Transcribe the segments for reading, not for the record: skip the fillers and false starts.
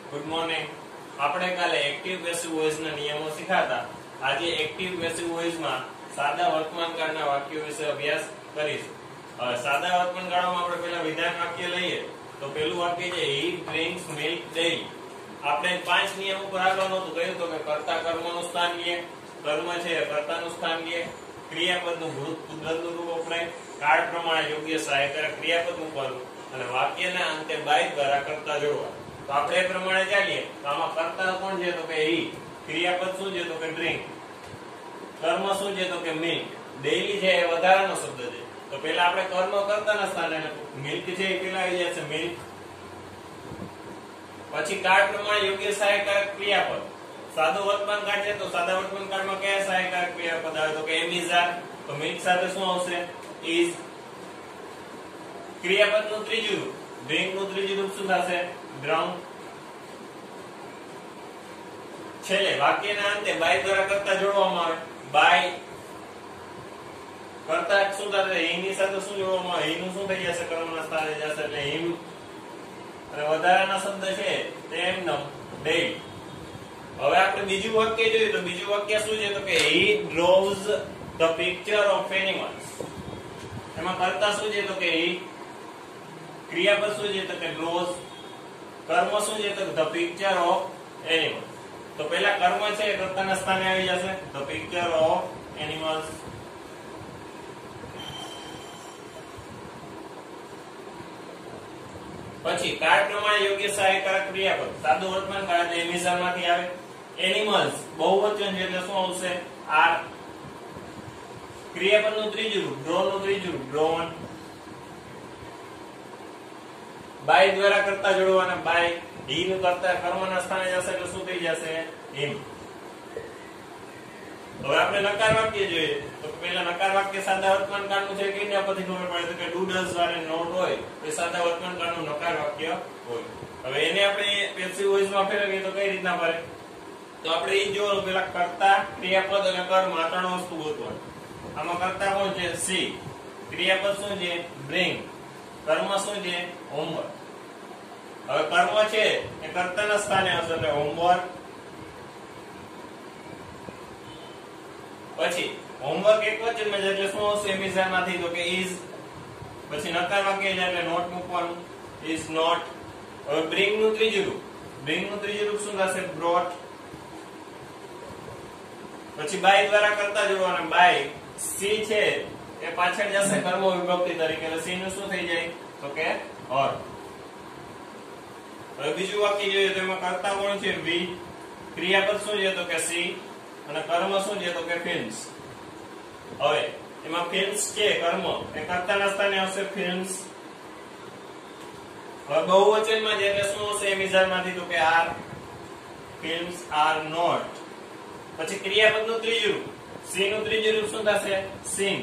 Good morning. આપણે કાલે active passive voice ના નિયમો શીખ્યા. આજે એક્ટિવ પેસિવ વોઇસ માં સાદા વર્તમાનકાળના વાક્યો વિશે અભ્યાસ કરીશું. સાદા વર્તમાનકાળમાં આપણે પહેલા વિધાન વાક્ય લઈએ તો પહેલું વાક્ય છે he drinks milk daily. આપણે 5 નિયમ ઉપર આગળનું હતું કહ્યું તો કે કર્તા કર્મનું સ્થાન લે, કર્મ છે કર્તાનું સ્થાન લે, ક્રિયાપદનું ભૂત કુદરતનું રૂપ વપરાય, કાળ પ્રમાણે યોગ્ય સહાયકારક ક્રિયાપદ મૂકવાનું અને વાક્યના અંતે બાય દ્વારા કર્તા જોડવા. તો આપણે એ પ્રમાણે ચાલીએ તો આમાં કર્તા કોણ છે તો કે he, ક્રિયાપદ શું છે તો કે drink, કર્મ શું છે તો કે milk, daily છે એ વધારાનો શબ્દ છે તો પહેલા આપણે કર્મ કર્તાના સ્થાને milk છે એ પહેલા આવી જશે milk. પછી કાળ પ્રમાણે યોગ્ય સહાયકારક ક્રિયાપદ, સાદો વર્તમાન કાળ છે તો સાદા વર્તમાન કાળમાં કયા સહાયકારક ક્રિયાપદ આવે તો કે am is are, તો milk સાથે શું આવશે is. ક્રિયાપદનું ત્રીજું રૂપ drink નું ત્રીજું રૂપ શું થશે drunk. છેલ્લે વાક્યના અંતે by દ્વારા કર્તા જોડવામાં આવે, by કર્તા શું થશે he ની સાથે શું જોડવામાં આવે, he નું શું થઈ જશે કર્મના સ્થાને જશે એટલે him. અને વધારાના શબ્દ છે તે એમનો daily. હવે આપણે બીજું વાક્ય જોઈએ તો બીજું વાક્ય શું છે તો કે he draws the picture of animals. એમાં કર્તા શું છે તો કે he, ક્રિયાપદ શું છે તો કે draws, કર્મ શું છે તો the picture of animals. તો પહેલા કર્મ છે કર્તાના સ્થાને આવી જશે the picture of animals. પછી કાળ પ્રમાણે યોગ્ય સહાયકારક ક્રિયાપદ, સાદું વર્તમાન કાળ એટલે એમિઝર માંથી આવે. એનિમલ્સ બહુવચન છે એટલે શું આવશે are. ક્રિયાપદનું ત્રીજું રૂપ draw નું ત્રીજું રૂપ drawn. by દ્વારા કર્તા જોડવાના by, he નું કર્તા કર્મના સ્થાને જશે એટલે શું થઈ જશે him. હવે આપણે નકાર વાક્ય જોઈએ તો પહેલા નકાર વાક્ય સાદા વર્તમાન કાળનું છે કે એના પરથી ખબર પડે કે do does વાળે નોટ હોય તો સાદા વર્તમાન કાળનું નકાર વાક્ય હોય. હવે એને આપણે પેસિવ વોઇસ માં ફેરવીએ તો કઈ રીતના પડે તો આપણે એ જોવાનું પહેલા કર્તા ક્રિયાપદ અને કર્મ આ ત્રણ વસ્તુ ગોતવાની. આમાં કર્તા કોણ છે see, ક્રિયાપદ શું છે bring, કર્મ શું છે homework. હવે કર્મ છે એ કર્તાના સ્થાને હશે એટલે homework. પછી હોમવર્ક એક વચનમાં છે એટલે શું આવશે એમિઝર માંથી તો કે is. પછી નકાર વાક્ય છે એટલે નોટ મૂકવાનું is not. હવે bring નું ત્રીજું રૂપ, bring નું ત્રીજું રૂપ શું થશે brought. પછી by દ્વારા કરતા જોડવાના by, see છે એ પાછળ જશે કર્મ વિભક્તિ તરીકે એટલે see નું શું થઈ જાય તો કે or. હવે બીજું વાક્ય જોઈએ તો એમાં કરતા કોણ છે we, ક્રિયાપદ શું છે તો કે see અને કર્મ શું છે તો કે films. હવે એમાં films છે કર્મ એ કર્તાના સ્થાને આવશે films. હવે બહુવચનમાં છે એટલે શું આવશે એમિઝર માંથી તો કે are, films are not. પછી ક્રિયાપદનું ત્રીજું રૂપ see નું ત્રીજું રૂપ શું થશે sing.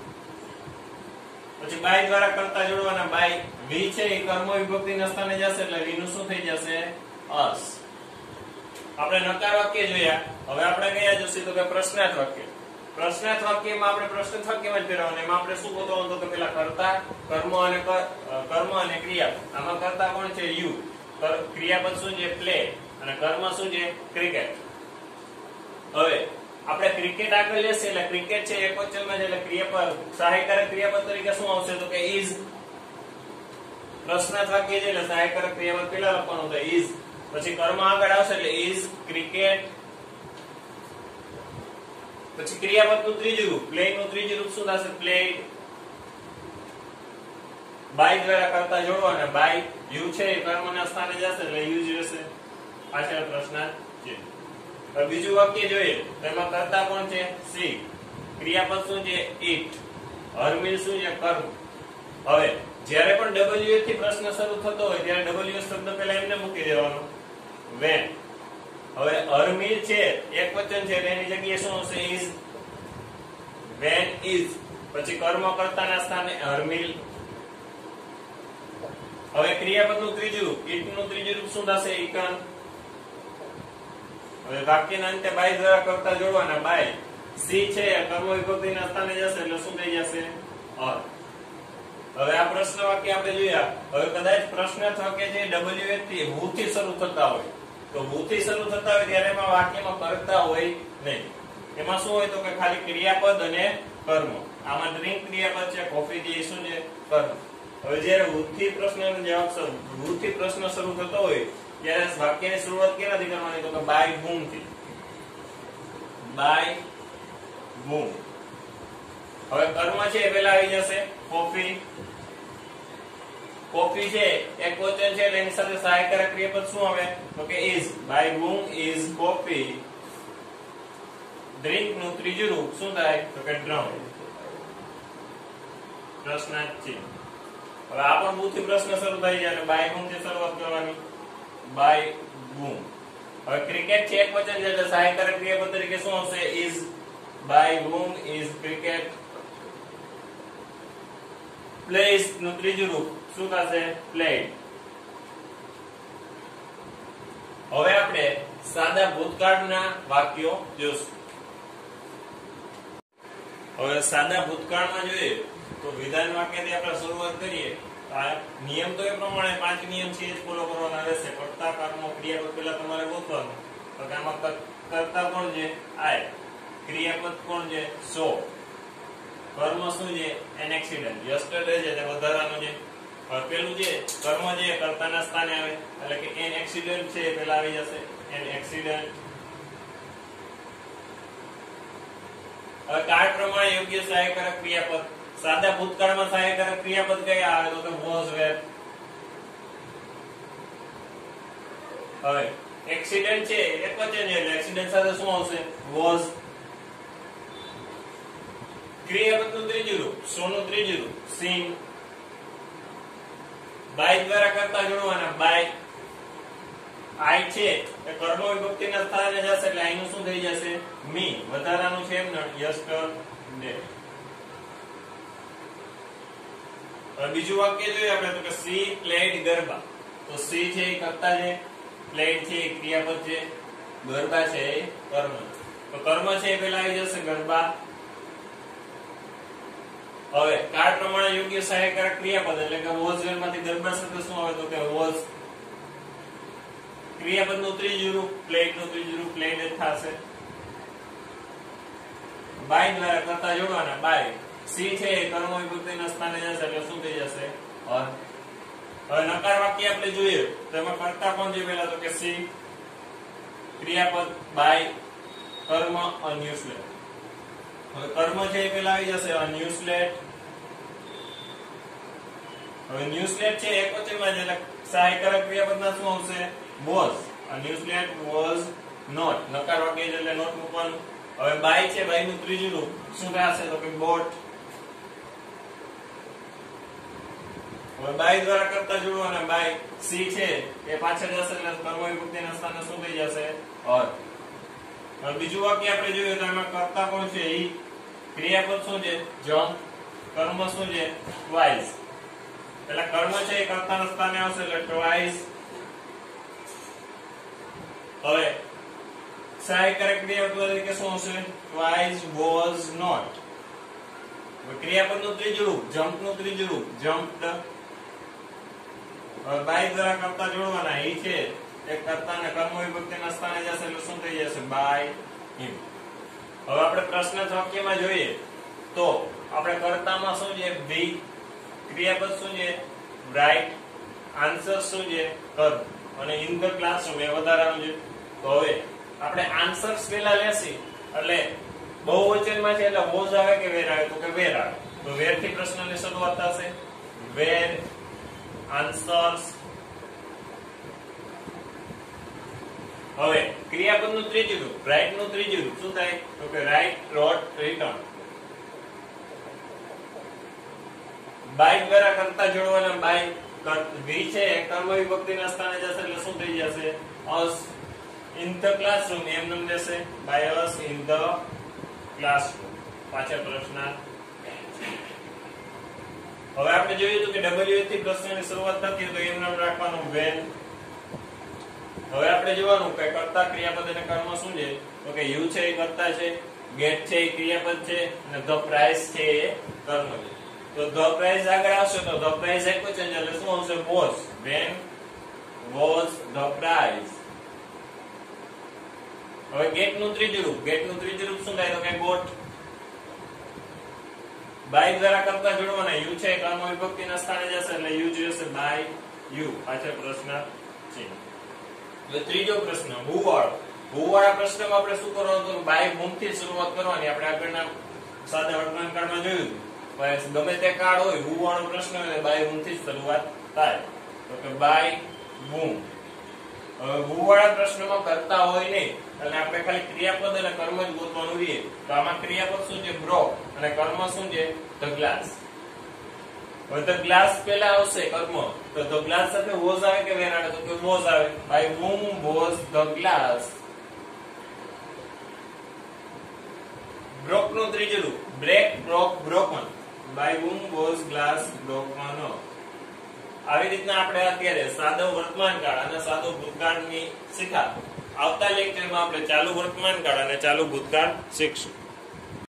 પછી by દ્વારા કર્તા જોડવાના by, we છે એ કર્મ વિભક્તિના સ્થાને જશે એટલે we નું શું થઈ જશે us. આપણે નકાર વાક્ય જોયા. હવે આપણે કયા જોઈશું તો કે પ્રશ્નાર્થ વાક્ય. પ્રશ્નાર્થ વાક્યમાં આપણે પ્રશ્નાર્થ વાક્યમાં જ ફેરવવાનું. એમાં આપણે શું ગોતવાનું તો કે પેલા કર્તા કર્મ અને ક્રિયાપદ. આમાં કર્તા કોણ છે you, ક્રિયાપદ શું છે પ્લે અને કર્મ શું છે ક્રિકેટ. હવે આપણે ક્રિકેટ આગળ લેશે એટલે ક્રિકેટ છે એક વચનમાં છે એટલે ક્રિયાપદ સહાયકારક ક્રિયાપદ તરીકે શું આવશે તો કે is. પ્રશ્નાર્થ વાક્ય છે એટલે સહાયકારક ક્રિયાપદ પહેલા લખવાનું તો is. પછી કર્મ આગળ આવશે એટલે is cricket. પછી ક્રિયાપદનું ત્રીજું રૂપ પ્લે નું ત્રીજું રૂપ શું થશે played. by દ્વારા કરતા જોડવાના by, you છે એ કર્મના સ્થાને જશે એટલે you જ રહેશે. પાછળ પ્રશ્નાર્થ છે. હવે બીજું વાક્ય જોઈએ તો એમાં કરતા કોણ છે see, ક્રિયાપદ શું છે eat, હરમિલ શું છે કર્મ. હવે જ્યારે પણ ws થી પ્રશ્ન શરૂ થતો હોય ત્યારે ws શબ્દ પહેલા એમને મૂકી દેવાનો when. હવે હરમિલ છે એક વચન છે એની જગ્યાએ શું હશે is. when is. પછી કર્મ કર્તાના સ્થાને હરમિલ. હવે ક્રિયાપદનું ત્રીજું રૂપ eat નું ત્રીજું રૂપ શું થશે eaten. હવે વાક્યના અંતે by દ્વારા કર્તા જોડવાના by, see છે કર્મ વિભક્તિના સ્થાને જશે એટલે શું થઈ જશે or. હવે આ પ્રશ્ન વાક્ય આપણે જોયા. હવે કદાચ પ્રશ્ન વાક્ય જે WH થી who થી શરૂ થતા હોય તો who થી શરૂ થતા હોય ત્યારે એમાં વાક્યમાં કર્તા હોય નહીં. એમાં શું હોય તો કે ખાલી ક્રિયાપદ અને કર્મ. આમાં ડ્રિંક ક્રિયાપદ છે, કોફી થી શું છે કર્મ. હવે જ્યારે who થી પ્રશ્નનો જવાબ who થી પ્રશ્ન શરૂ થતો હોય ત્યારે વાક્યની શરૂઆત કેનાથી કરવાની તો કે by whom થી. by whom. હવે કર્મ છે એ પહેલા આવી જશે કોફી. કોફી છે એક વચન છે એટલે એની સાથે સહાયક ક્રિયાપદ શું આવે તો કે is. by whom is coffee. Drink નું ત્રીજું રૂપ શું થાય તો કે drunk. પ્રશ્નાર્થ ચિહ્ન. હવે આ પણ બુથી પ્રશ્ન શરૂ થઈ જાય અને by whom થી શરૂઆત કરવાની. by whom. હવે ક્રિકેટ છે એક વચન છે એટલે સહાયક ક્રિયાપદ તરીકે શું આવશે is. by whom is cricket plays નું ત્રીજું રૂપ શું થશે played. હવે આપણે સાદા ભૂતકાળના વાક્યો જોઈશું. હવે સાદા ભૂતકાળમાં જોઈએ તો વિધાન વાક્યથી આપણે શરૂઆત કરીએ. આ નિયમ તો એ પ્રમાણે 5 નિયમ છે એ જ ફોલો કરવાના રહેશે. કર્તા કર્મ ક્રિયાપદ પહેલા તમારે ગોતવાનું. તો કે આમાં કર્તા કોણ છે I. ક્રિયાપદ કોણ છે so. કર્મ શું છે એન એક્સિડન્ટ. યસ્ટરડે છે તે વધારાનું છે. હવે પેલું છે કર્મ છે કર્તાના સ્થાને આવે એટલે કે એન એક્સિડન્ટ છે પહેલા આવી જશે એન એક્સિડન્ટ. હવે કાર્ડ પ્રમાણે યોગ્ય સહાયક ક્રિયાપદ. સાદા ભૂતકાળમાં સહાયક ક્રિયાપદ કયા આવે તો કે was were. હવે એક્સિડન્ટ છે એક વચન છે એટલે એક્સિડન્ટ સાથે શું આવશે was. ક્રિયાપદનું ત્રીજું રૂપ સોનું ત્રીજું રૂપ sing. by દ્વારા કરતા જોડવાના by. I છે એ કર્મ વિભક્તિના સ્થાને જશે એટલે I નું શું થઈ જશે me. વધારાનું છે એમ yesterday. હવે બીજું વાક્ય જોઈએ આપણે તો કે she played ગરબા. તો she છે એ કર્તા છે, played છે એ ક્રિયાપદ છે, ગરબા છે એ કર્મ. તો કર્મ છે એ પહેલા આવી જશે ગરબા. હવે કાર્ડ પ્રમાણે યોગ્ય સહાયક ક્રિયાપદ એટલે કે was were માંથી ગરબા સાથે શું આવે તો કે was. ક્રિયાપદનું ત્રીજું રૂપ played નું ત્રીજું રૂપ played જ થશે. by દ્વારા કરતા જોડવાના by. she છે કર્મ વિભક્તિના સ્થાને જશે એટલે શું થઈ જશે or. હવે નકાર વાક્ય આપણે જોઈએ તો એમાં કરતા કોણ છે પહેલા તો કે she. ક્રિયાપદ by. કર્મ unusual. હવે કર્મ છે એ પહેલા આવી જશે unusual. હવે ન્યુઝલેટ છે એક વચનમાં છે એટલે સહાયક ક્રિયાપદના શું આવશે was. unusual was not. નકાર વાક્ય એટલે નોટ મૂકવાનું. હવે by છે by નું ત્રીજું રૂપ શું થશે તો કે bought. હવે by દ્વારા કરતા જોડવાના by. she છે એ પાછળ જશે એટલે કર્મ વિભક્તિના સ્થાને શું થઈ જશે or. હવે બીજું વાક્ય આપણે જોઈએ તો એમાં કરતા કોણ છે ઈ. ક્રિયાપદ શું છે jump. કર્મ શું છે twice. એટલે કર્મ છે એ કર્તાના સ્થાને આવશે એટલે twice. હવે સહાયક ક્રિયાપદ તરીકે શું આવશે twice was not. હવે ક્રિયાપદનું ત્રીજું રૂપ jump નું ત્રીજું રૂપ jumped. હવે by દ્વારા કરતા જોડવાના ઈ છે એ કર્તાના કર્મ વિભક્તિના સ્થાને જશે એટલે શું થઈ જશે by him. હવે આપણે પ્રશ્ન વાક્યમાં જોઈએ તો આપણે કર્તામાં શું છે be. ક્રિયાપદ શું છે write. આન્સર શું છે કર્મ અને in the classroom એ વધારાનું છે. તો હવે આપણે આન્સર્સ પહેલા લેસી એટલે બહુવચનમાં છે એટલે was આવે કે were આવે તો કે were આવે. તો were થી પ્રશ્નની શરૂઆત થશે. were answers. હવે ક્રિયાપદનું ત્રીજું રૂપ write નું ત્રીજું રૂપ શું થાય તો કે write wrote written. by દ્વારા કરતા જોડવાના by. be છે કર્મ વિભક્તિના સ્થાને જશે એટલે શું થઈ જશે us. in the classroom એમ નામ લેશે by us in the classroom. પાછળ પ્રશ્ન. હવે આપણે જોયું તો કે WH થી પ્રશ્નની શરૂઆત થતી તો એમ નામ રાખવાનું when. હવે આપણે જોવાનું કે કર્તા ક્રિયાપદ અને કર્મ શું છે તો કે you છે એ કર્તા છે, get છે એ ક્રિયાપદ છે અને the price છે એ કર્મ છે. તો ધ પ્રાઇઝ આગળ આવશે તો ધ પ્રાઇઝ એકું ચેન્જ એટલે શું આવશે was. When was the prize. હવે ગેટ નું ત્રીજું રૂપ શું થાય તો કે ગોટ. બાય દ્વારા કરતા જોડવાના યુ છે કર્મ વિભક્તિના સ્થાને જશે એટલે યુ જશે બાય યુ. પાછળ પ્રશ્ન છે. હવે ત્રીજો પ્રશ્ન હુ વાળા પ્રશ્નમાં આપણે શું કરવાનું હતું બાય whom થી શરૂઆત કરવાની. આપણે આગળના સાદા વર્તમાન કાળમાં જોયું હતું ગમે તે કાળ હોય હુ વાળો પ્રશ્ન હોય બાય whom થી શરૂઆત થાય તો કે બાય whom. હવે હુ વાળા પ્રશ્નમાં કરતા હોય નહીં એટલે આપણે ખાલી ક્રિયાપદ અને કર્મ જ ગોતવાનું રહે. તો આમાં ક્રિયાપદ શું છે બ્રોક અને કર્મ શું છે ધ ગ્લાસ. હવે ધ ગ્લાસ પહેલા આવશે કર્મ તો ધ ગ્લાસ સાથે વોઝ આવે કે વેર આવે તો કે વોઝ આવે. By whom was the glass. Broke નું ત્રીજું રૂપ break broke broken. By whom was glass broken. આવી રીતના આપણે અત્યારે સાદો વર્તમાન કાળ અને સાદો ભૂતકાળની શીખા. આવતા લેક્ચરમાં આપણે ચાલુ વર્તમાન કાળ અને ચાલુ ભૂતકાળ શીખશું.